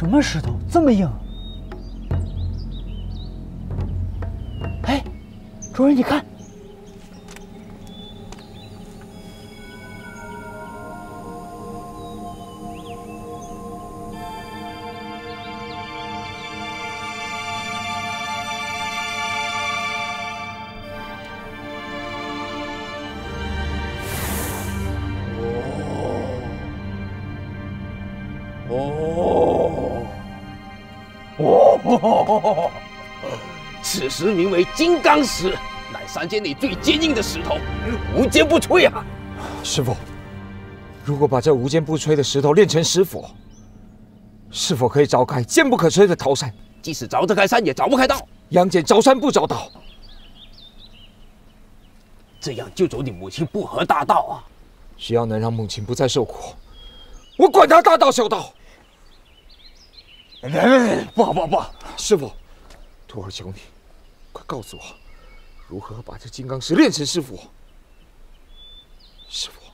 什么石头这么硬？哎，主人，你看。 此石名为金刚石，乃山间里最坚硬的石头，无坚不摧啊！ 师傅，如果把这无坚不摧的石头炼成石斧，是否可以凿开坚不可摧的桃山？ 即使凿得开山，也凿不开道。 杨戬凿山不凿道， 这样救走你母亲不合大道啊！ 只要能让母亲不再受苦，我管他大道小道。 不好不好不好！ 师傅，徒儿求你，快告诉我，如何把这金刚石炼成石斧？师傅，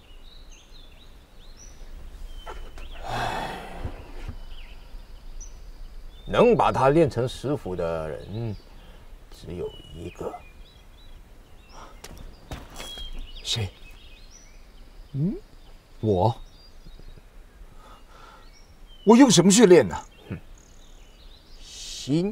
能把它炼成石斧的人，只有一个。 谁？我用什么去炼呢？ 心，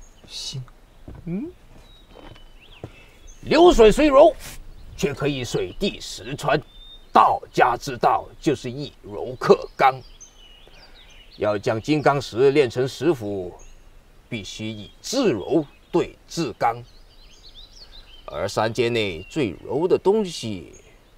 流水虽柔，却可以水滴石穿。道家之道就是以柔克刚。要将金刚石炼成石斧，必须以至柔对至刚。而山间内最柔的东西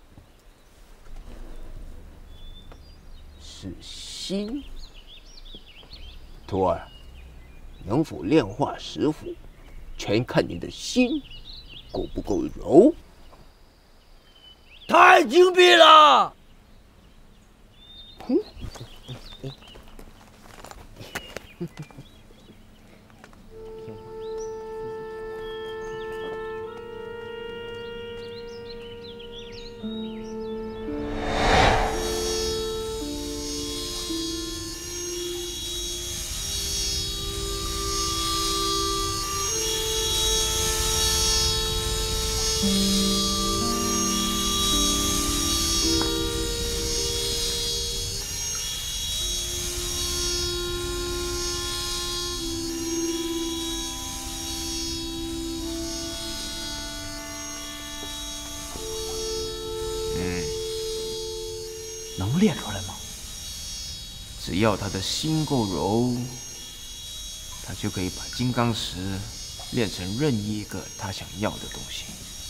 是心。徒儿，能否炼化石斧，全看你的心够不够柔。 太精辟了！能炼出来吗？ 只要他的心够柔，他就可以把金刚石炼成任意一个他想要的东西。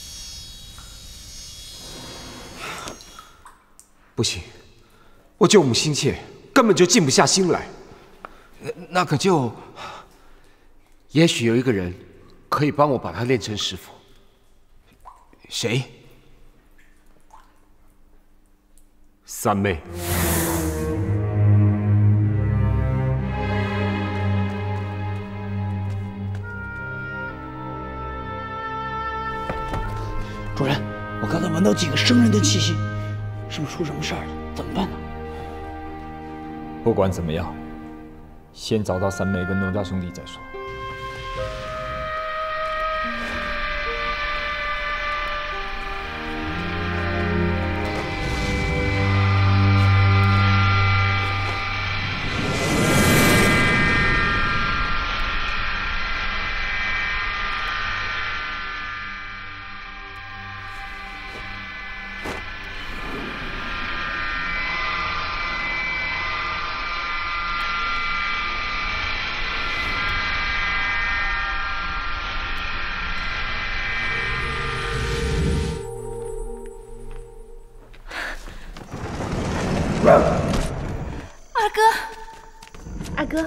不行，我救母心切，根本就静不下心来。 那可就， 也许有一个人可以帮我把它炼成石斧。 谁？ 三妹。 主人，我刚才闻到几个生人的气息，是不是出什么事儿了？怎么办呢？ 不管怎么样，先找到三妹跟哪吒兄弟再说。 二哥，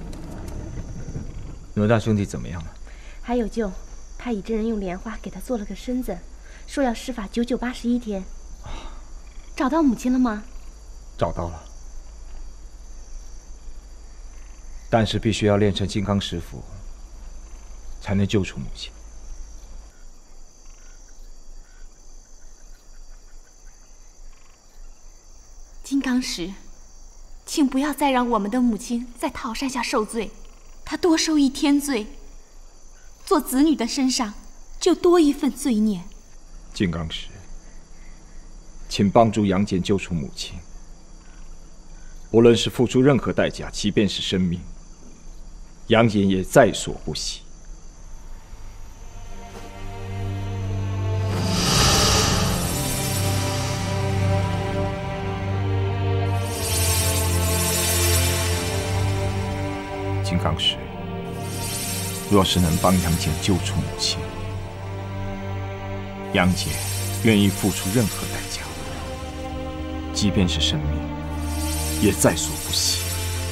哪吒兄弟怎么样了？ 还有救。太乙真人用莲花给他做了个身子，说要施法9981天。找到母亲了吗？ 找到了，但是必须要炼成金刚石斧，才能救出母亲。 金刚石， 请不要再让我们的母亲在桃山下受罪，她多受一天罪，做子女的身上就多一份罪孽。 金刚石，请帮助杨戬救出母亲。无论是付出任何代价，即便是生命，杨戬也在所不惜。金刚石，若是能帮杨戬救出母亲，杨戬愿意付出任何代价，即便是生命，也在所不惜。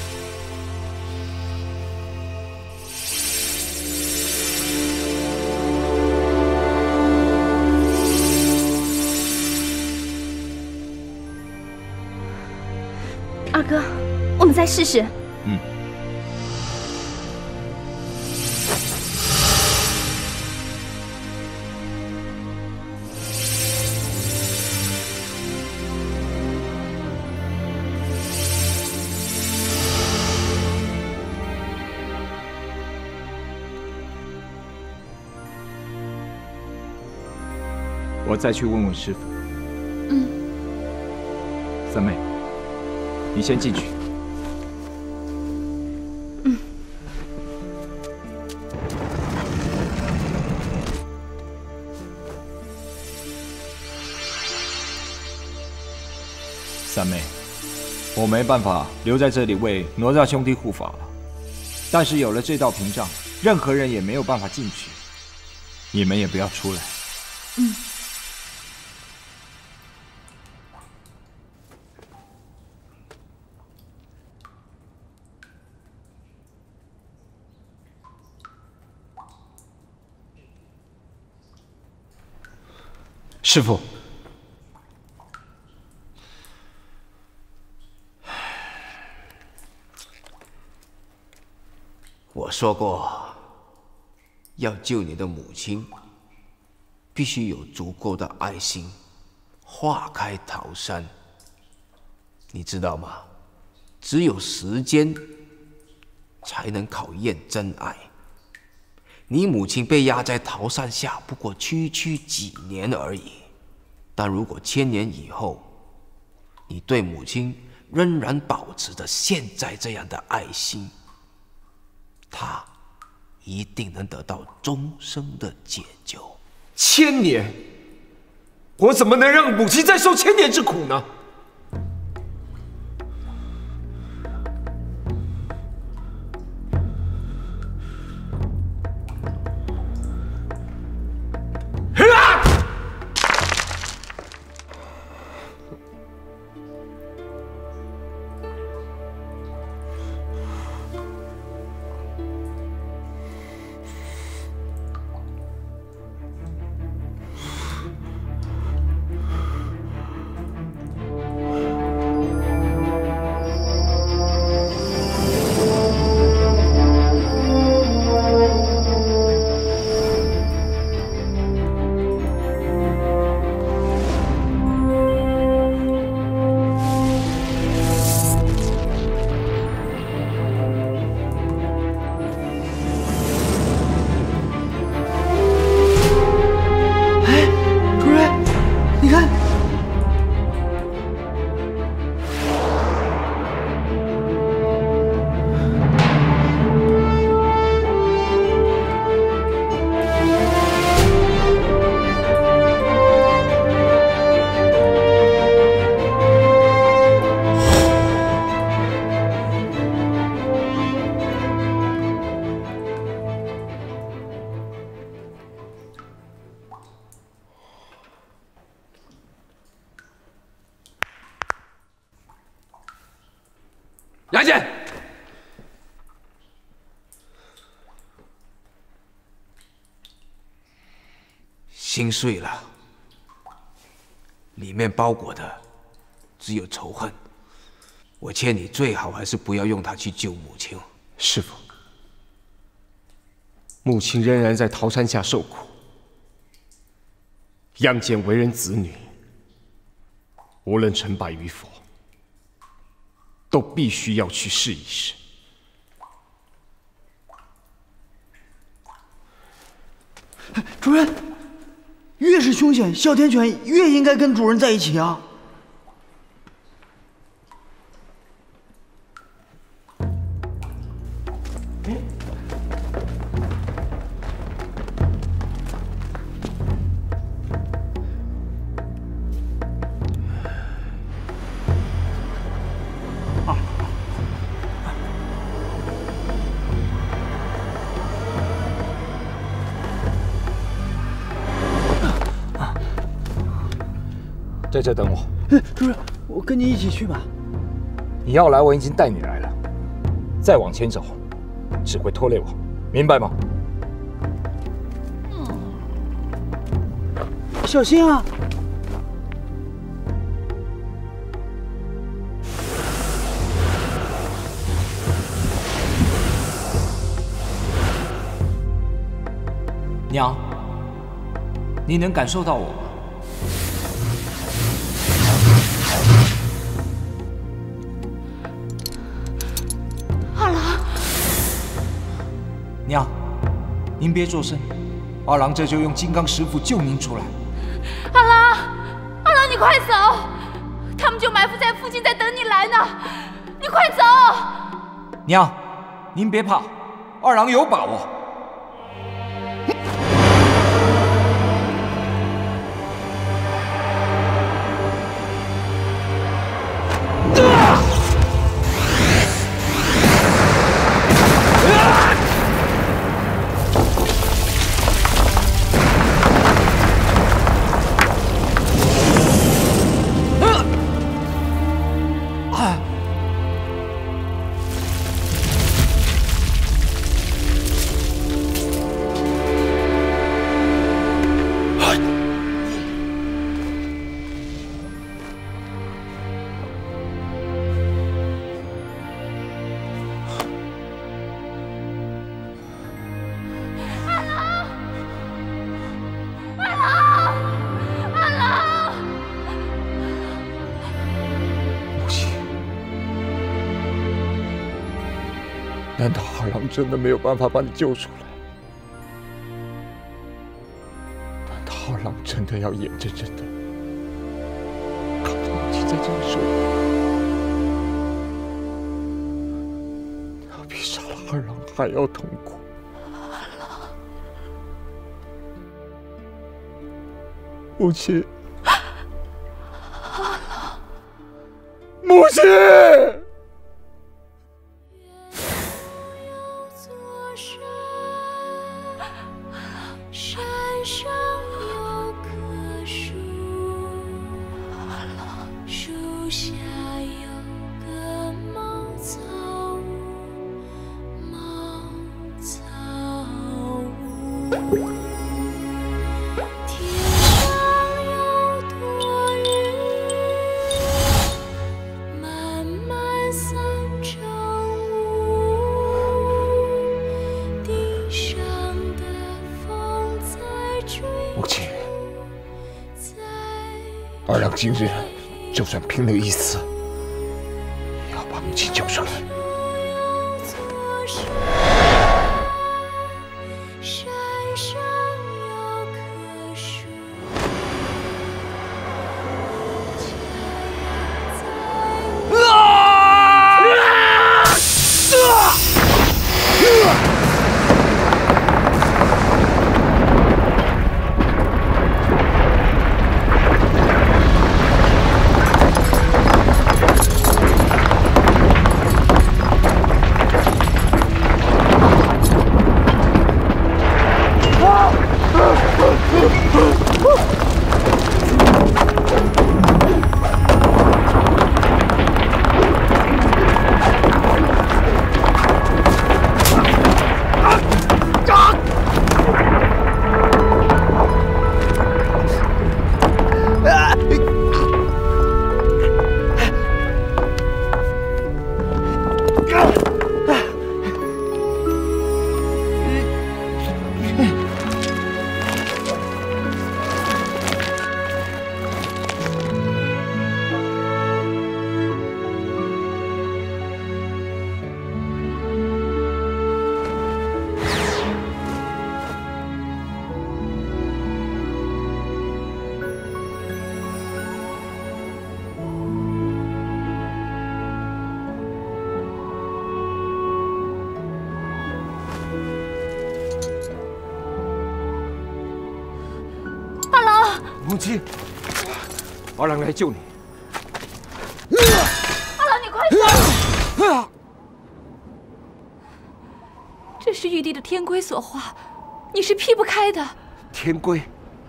二哥，我们再试试。 嗯。我再去问问师傅。 嗯。 三妹，你先进去。 嗯。 三妹，我没办法留在这里为哪吒兄弟护法了，但是有了这道屏障，任何人也没有办法进去，你们也不要出来。 嗯。 师父， 我说过，要救你的母亲，必须有足够的爱心，化开桃山。你知道吗？只有时间才能考验真爱。你母亲被压在桃山下，不过区区几年而已。但如果千年以后，你对母亲仍然保持着现在这样的爱心，她一定能得到终生的解救。 1000年，我怎么能让母亲再受1000年之苦呢？杨戬， 心碎了，里面包裹的只有仇恨。我劝你最好还是不要用它去救母亲。 师父，母亲仍然在桃山下受苦，杨戬为人子女，无论成败与否， 都必须要去试一试。 主人，越是凶险，哮天犬越应该跟主人在一起啊。 在这等我。 主人，我跟你一起去吧。 你要来，我已经带你来了。再往前走，只会拖累我，明白吗？ 小心啊！ 娘，你能感受到我吗？ 二郎， 娘，您别作声，二郎这就用金刚石斧救您出来。 二郎，二郎，你快走！他们就埋伏在附近，在等你来呢。你快走！ 娘，您别怕，二郎有把握。难道二郎真的没有办法把你救出来？难道二郎真的要眼睁睁的看着母亲在这里受苦？那比杀了二郎还要痛苦。母亲，母亲！母亲，二郎今日就算拼了一死，也要把母亲救出来。 母亲，二郎来救你。 二郎，你快走！这是玉帝的天规所化，你是劈不开的。 天规。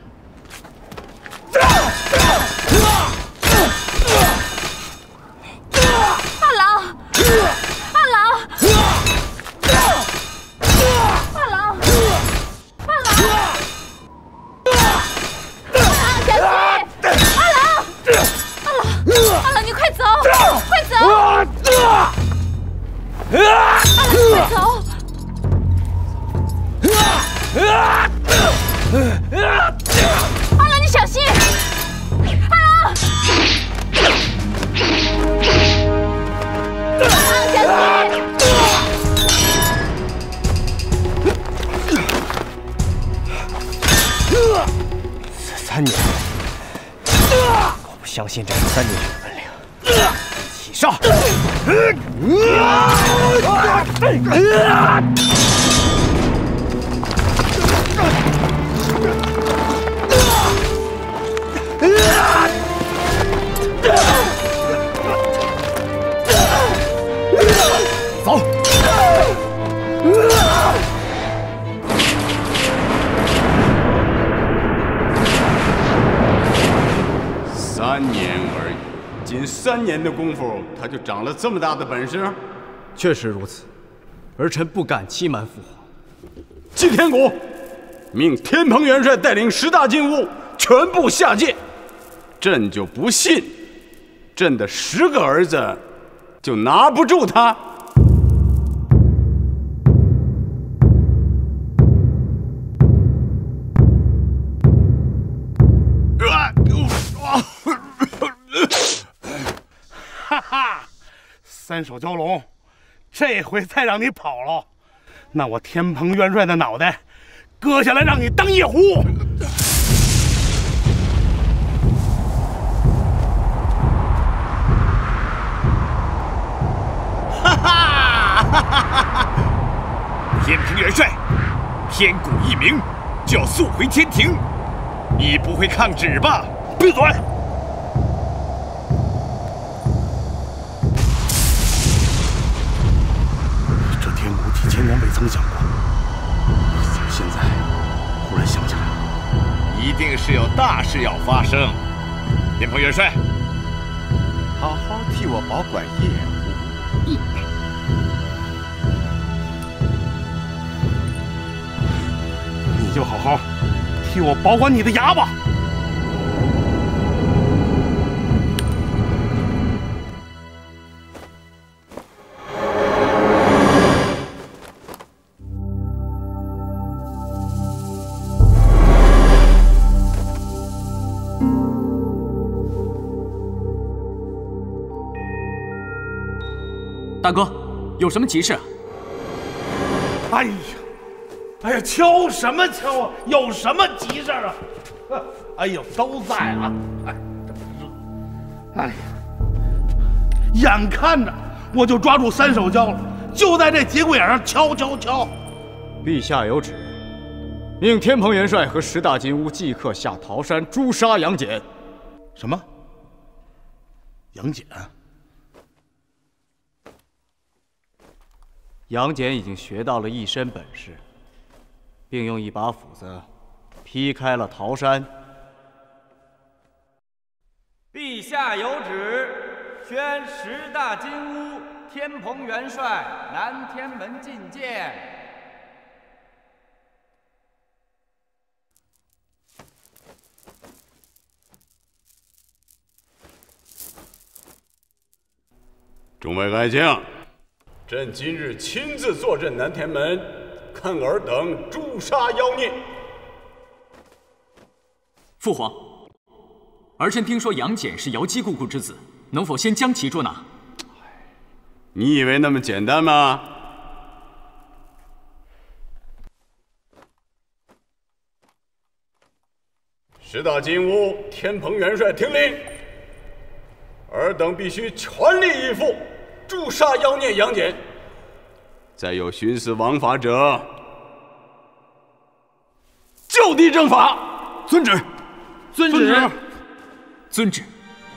二郎，二郎，二郎，二郎，小心！二郎，二郎，你快走，快走！二郎，你快走！二郎，你小心！二郎，小心！ 3年，我不相信这是3年学的本领。起上！走！ 3年而已，仅3年的功夫，他就长了这么大的本事？ 确实如此，儿臣不敢欺瞒父皇。 祭天鼓，命天蓬元帅带领10大金吾全部下界。朕就不信，朕的10个儿子就拿不住他。 哈哈，3手蛟龙，这回再让你跑了，那我天蓬元帅的脑袋割下来让你当夜壶！ 哈哈！哈哈！天蓬元帅，天鼓一鸣就要速回天庭，你不会抗旨吧？ 闭嘴！ 几千年未曾想过，现在忽然想起来了， 一定是有大事要发生。天蓬元帅， 好好替我保管夜壶。 你就好好替我保管你的牙吧。 大哥，有什么急事？ 哎呀，敲什么敲啊？有什么急事啊？哎呦，都在啊！哎呀，眼看着我就抓住3手蛟了，就在这节骨眼上敲。 陛下有旨，命天蓬元帅和10大金吾即刻下桃山诛杀杨戬。 什么？杨戬？ 杨戬已经学到了一身本事，并用一把斧子劈开了桃山。 陛下有旨，宣10大金吾天蓬元帅南天门觐见。 众位爱将。 朕今日亲自坐镇南天门，看尔等诛杀妖孽。 父皇，儿臣听说杨戬是瑶姬姑姑之子，能否先将其捉拿？ 你以为那么简单吗？10大金吾天蓬元帅听令，尔等必须全力以赴。 诛杀妖孽杨戬，再有徇私枉法者，就地正法。 遵旨。 遵旨。 遵旨。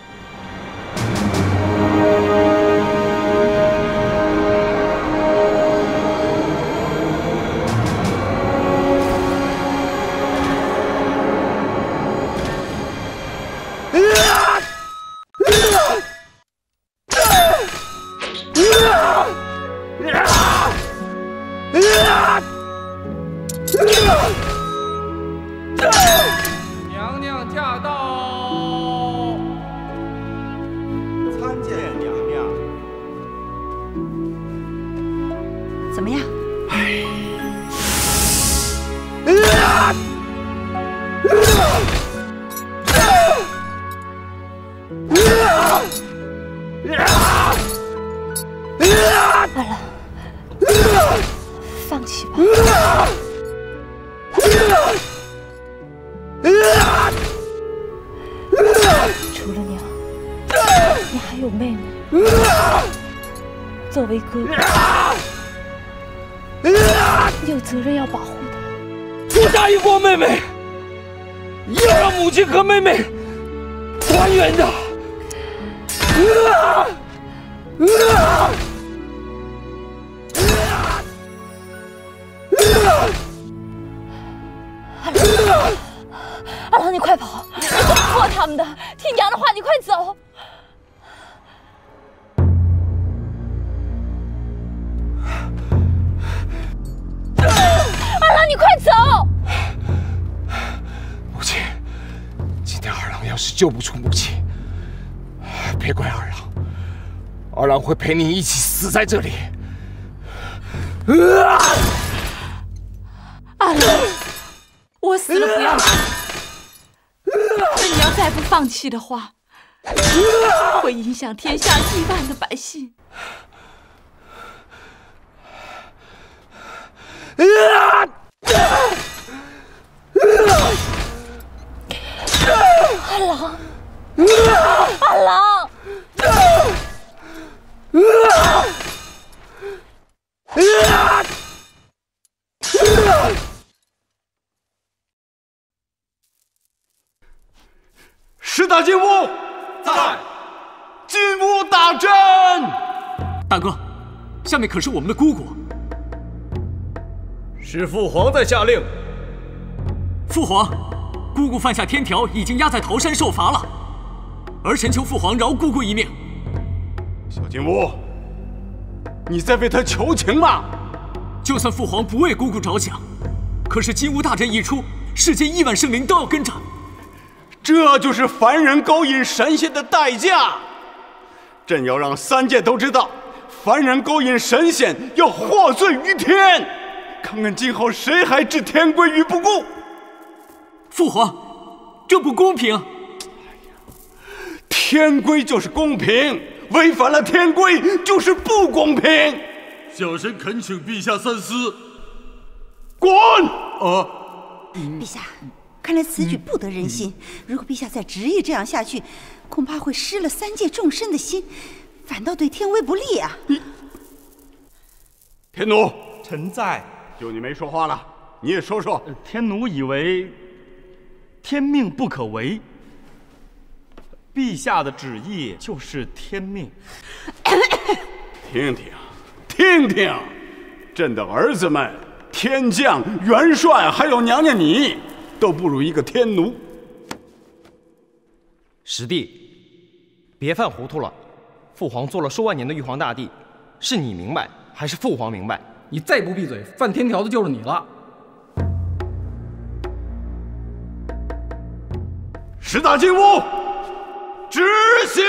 娘娘驾到！ 参见娘娘。 怎么样？ 二郎，放弃吧。除了娘，你还有妹妹。作为哥哥，你有责任要保护她。 我答应过妹妹，要让母亲和妹妹团圆的。 二郎，你快跑！你会错过他们的。听娘的话，你快走。二郎，你快走！ 母亲，今天二郎要是救不出母亲，别怪二郎，二郎会陪你一起死在这里。 二郎，我死了不要紧，但你要再不放弃的话，会影响天下亿万的百姓。二郎，二郎， 十大金吾在，金吾大阵。 大哥，下面可是我们的姑姑。 是父皇在下令。 父皇，姑姑犯下天条，已经押在桃山受罚了。儿臣求父皇饶姑姑一命。 小金吾，你在为她求情吗？ 就算父皇不为姑姑着想，可是金吾大阵一出，世间亿万生灵都要跟着。 这就是凡人勾引神仙的代价。朕要让三界都知道，凡人勾引神仙要获罪于天。看看今后谁还置天规于不顾！ 父皇，这不公平！ 天规就是公平，违反了天规就是不公平。 小神恳请陛下三思。 滚！ 陛下，看来此举不得人心。如果陛下再执意这样下去，恐怕会失了三界众生的心，反倒对天威不利啊！ 天奴， 臣在。 就你没说话了，你也说说。 天奴以为天命不可违，陛下的旨意就是天命。 听听，听听，朕的儿子们，天将、元帅，还有娘娘你，都不如一个天奴。 师弟，别犯糊涂了。父皇做了数万年的玉皇大帝，是你明白还是父皇明白？ 你再不闭嘴，犯天条的就是你了。 十大金吾，执行！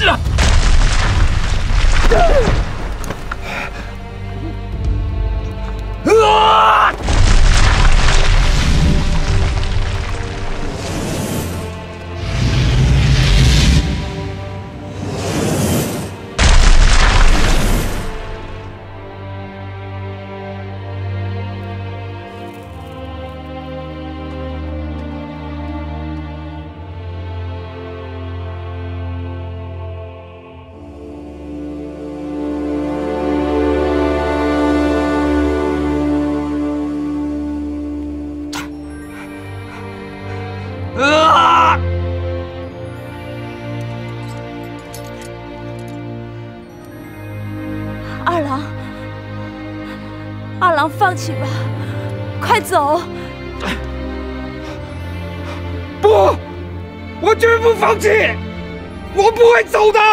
二郎，放弃吧，快走！ 不，我绝不放弃，我不会走的。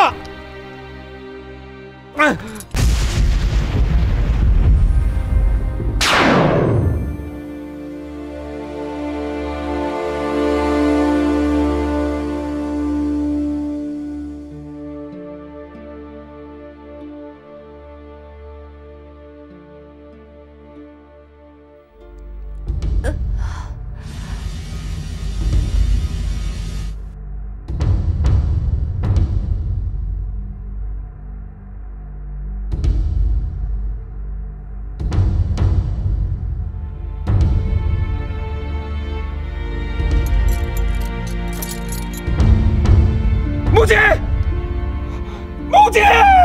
母亲，母亲！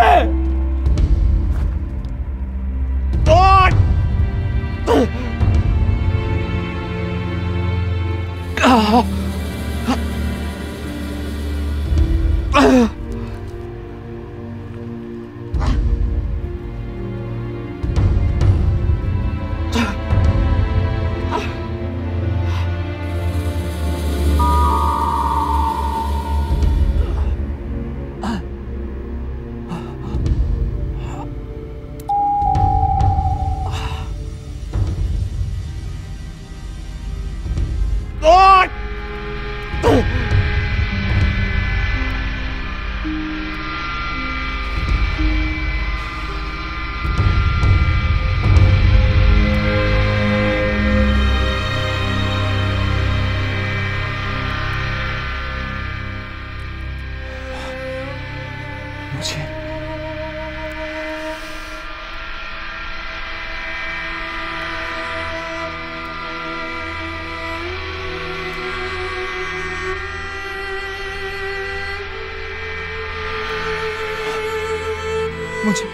母亲，母亲，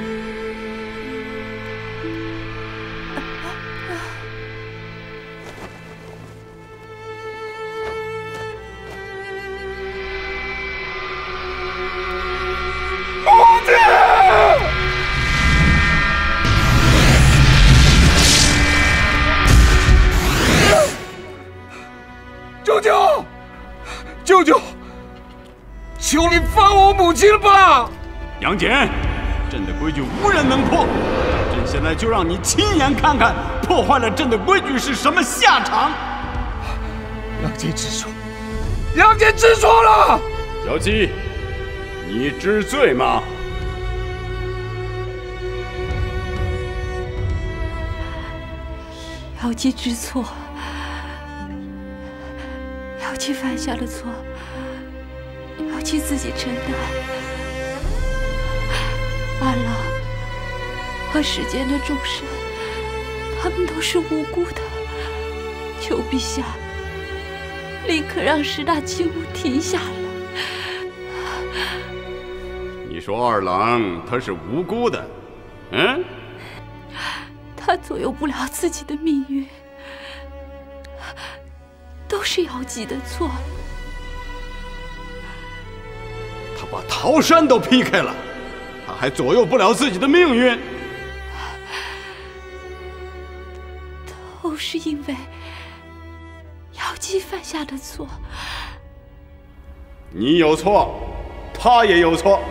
舅舅，舅舅，求你放我母亲吧！ 杨戬，朕的规矩无人能破，朕现在就让你亲眼看看破坏了朕的规矩是什么下场。 杨戬知错，杨戬知错了。 小姬，你知罪吗？ 妖姬知错，妖姬犯下的错，妖姬自己承担。二郎和世间的众生，他们都是无辜的，求陛下立刻让十大金吾停下来。 你说二郎他是无辜的，嗯？ 他左右不了自己的命运，都是妖姬的错。 他把桃山都劈开了，他还左右不了自己的命运。 都是因为妖姬犯下的错。 你有错，他也有错。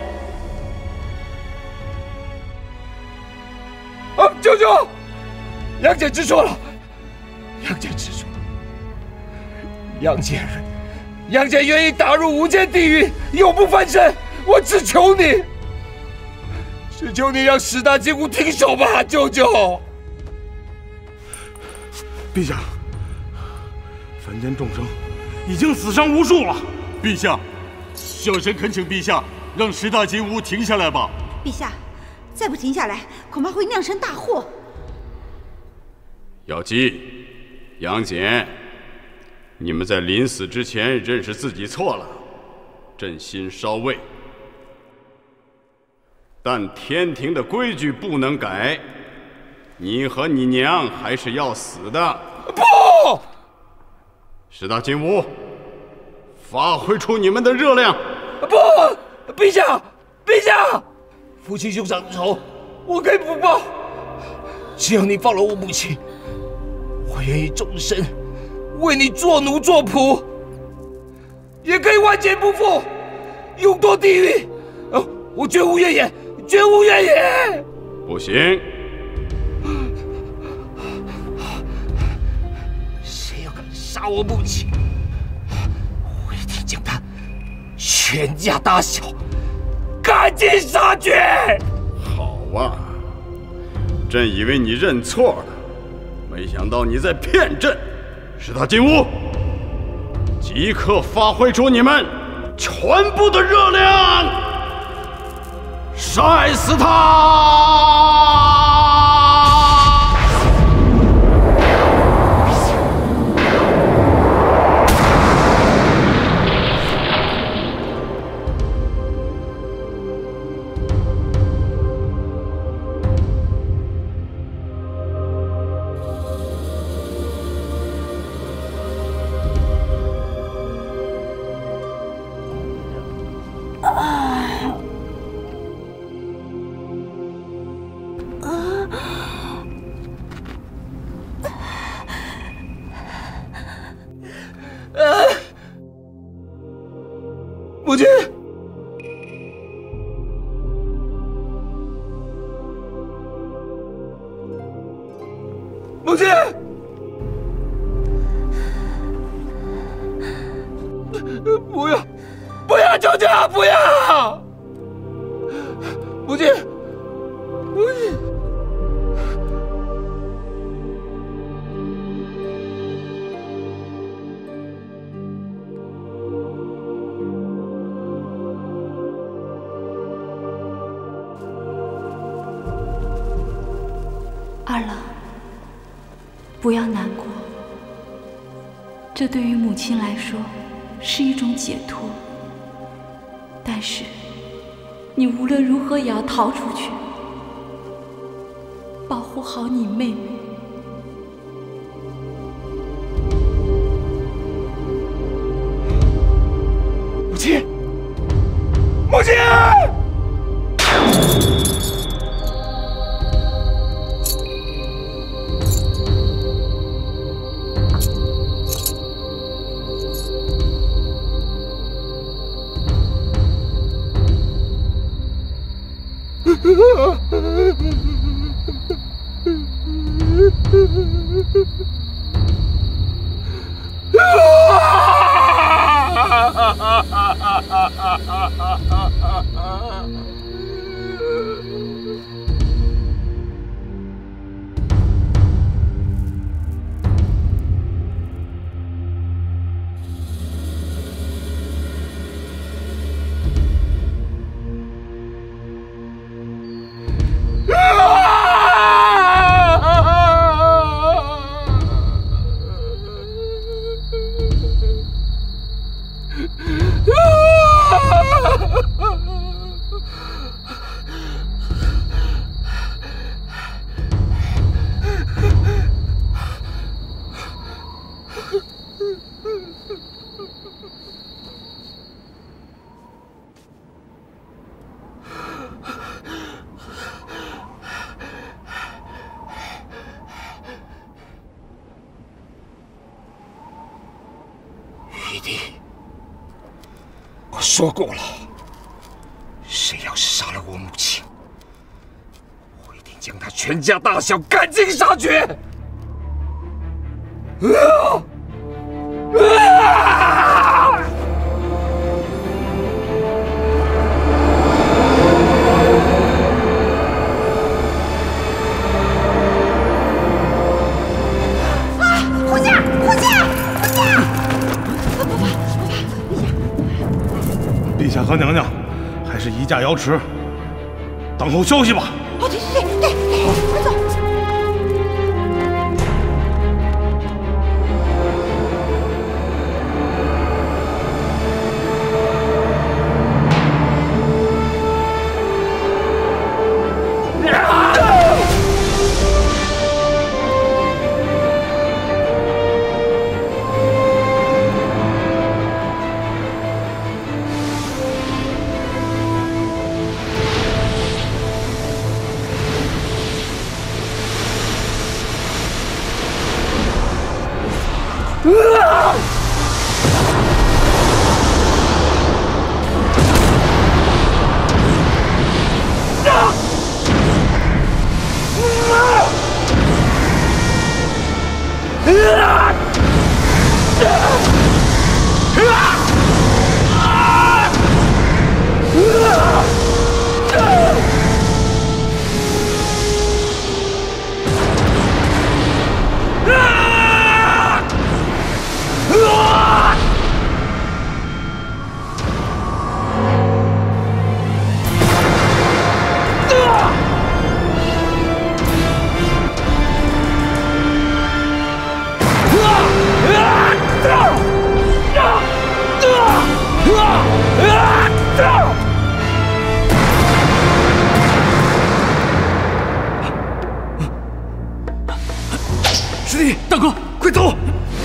舅舅，杨戬知错了，杨戬知错了。杨戬愿意打入无间地狱，永不翻身。 我只求你，只求你让十大金吾停手吧，舅舅。 陛下，凡间众生已经死伤无数了。 陛下，小神恳请陛下让十大金吾停下来吧。 陛下，再不停下来，恐怕会酿成大祸。 姚姬、杨戬，你们在临死之前认识自己错了，朕心稍慰。但天庭的规矩不能改，你和你娘还是要死的。 不！ 十大金吾，发挥出你们的热量！ 不！陛下，陛下，父亲兄长的仇，我可以不报。只要你放了我母亲，我愿意终身为你做奴做仆，也可以万劫不复，永堕地狱。我绝无怨言，绝无怨言。 不行！ 谁要敢杀我母亲，我一定将他全家大小赶尽杀绝。 好啊，朕以为你认错了，没想到你在骗朕。十大金吾，即刻发挥出你们全部的热量，晒死他！ 母亲，母亲，不要，不要，舅舅，不要！母亲，母亲。 二郎，不要难过，这对于母亲来说是一种解脱。但是，你无论如何也要逃出去，保护好你妹妹。 母亲，母亲！玉帝，我说过了，谁要是杀了我母亲，我一定将他全家大小赶尽杀绝。 下和娘娘还是移驾瑶池，等候消息吧。 哦，对，快走。 师弟，大哥，快走！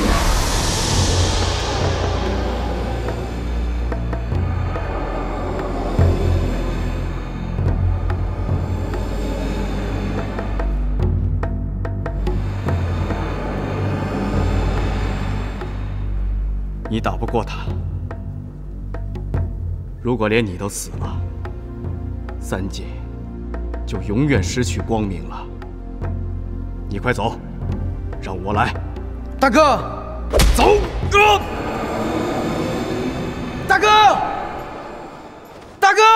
你打不过他，如果连你都死了，三界就永远失去光明了。你快走，让我来。 大哥， 走！ 大哥，大哥！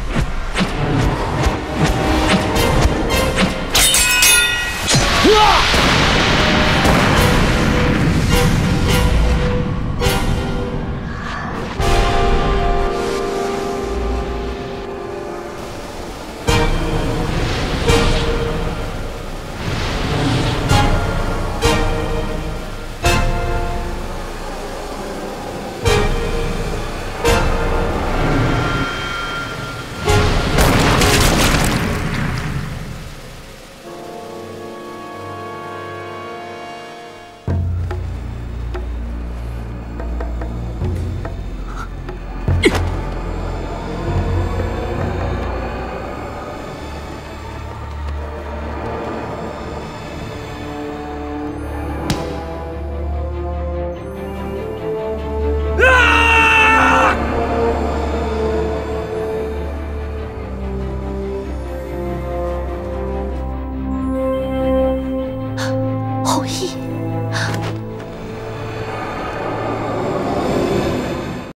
啊！